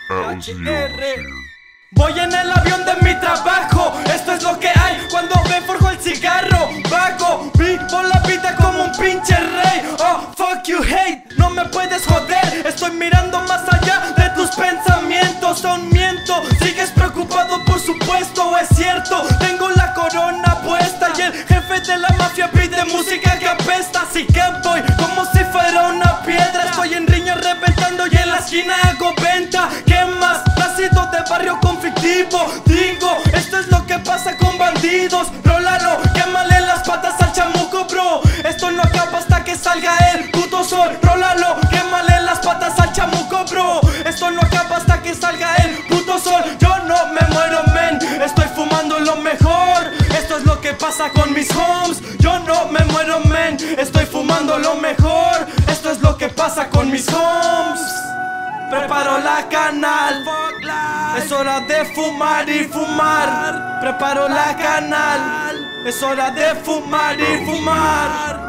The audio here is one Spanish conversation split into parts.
Voy en el avión de mi trabajo, esto es lo que hay cuando me forjo el cigarro. Vago, vivo la vida como un pinche rey. Oh, fuck you hate, no me puedes joder. Estoy mirando más allá de tus pensamientos. Son miento, sigues preocupado por supuesto. Es cierto, tengo la corona puesta y el jefe de la mafia pide música que apesta. Así que voy como si fuera una piedra. Estoy en riña reventando y en la esquina hago venta. ¿Qué más? Nacido de barrio conflictivo. Digo, esto es lo que pasa con bandidos. Rólalo, quémale las patas al chamuco, bro. Esto no acaba hasta que salga el puto sol. Rólalo, quémale las patas al chamuco, bro. Esto no acaba hasta que salga el puto sol. Yo no me muero, men, estoy fumando lo mejor. Esto es lo que pasa con mis homes. Yo no me muero, men, estoy fumando lo mejor. Esto es lo que pasa con mis homes. Preparo la canal, es hora de fumar y fumar. Preparo la canal, es hora de fumar y fumar.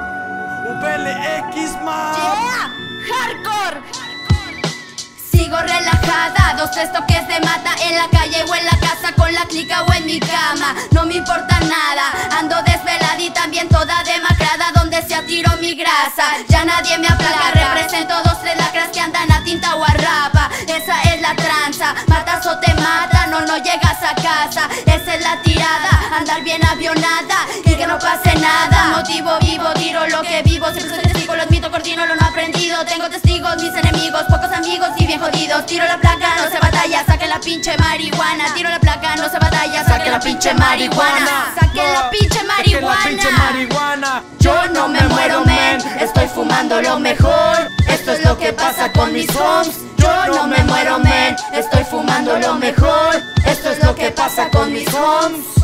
VLX más. Yeah, hardcore. Sigo relajada, 2-3 toques de mata en la calle o en la casa con la clica o en mi cama. No me importa nada, ando desvelada y también toda demacrada donde se atiró mi grasa. Ya nadie me aplaca, represento 2-3 lacras que andan a tinta o a rapa. Esa es la tranza, matas o te matan o no llegas a casa. Esa es la tirada, andar bien avionada y que no pase nada. Motivo vivo, tiro lo que vivo, siempre soy testigo, lo admito, coordino lo no aprendido. Tengo testigos, mis enemigos, pocos amigos y bien jodidos. Tiro la placa, no se batalla, saque la pinche marihuana. Tiro la placa, no se batalla, saque la pinche marihuana. Saque la pinche marihuana. Yo no me muero, men, estoy fumando lo mejor. Esto es lo que pasa con mis homes. Yo no me muero, men, estoy fumando lo mejor. Esto es lo que pasa con mis homes.